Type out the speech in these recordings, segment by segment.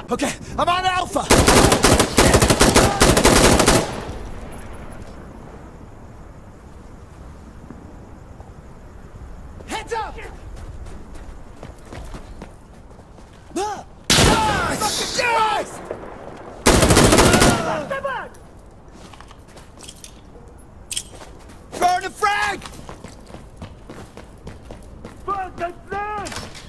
Okay, I'm on Alpha! Heads up! Nice! Throwing a frag! Fuck, that's dead!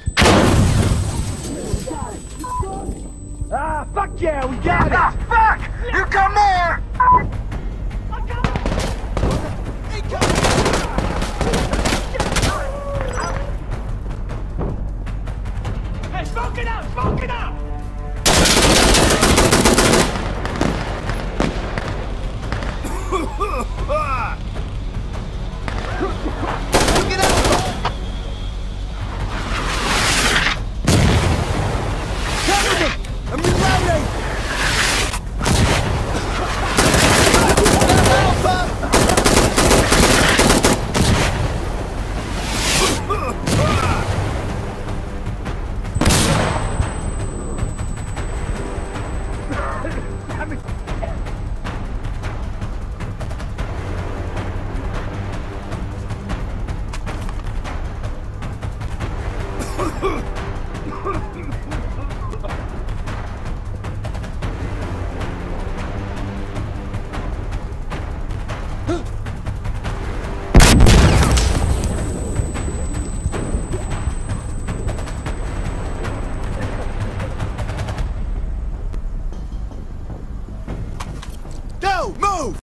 Ah, fuck yeah, we got it! Ah, fuck! You come more! I'm coming! Hey, smoke it out! Smoke it out!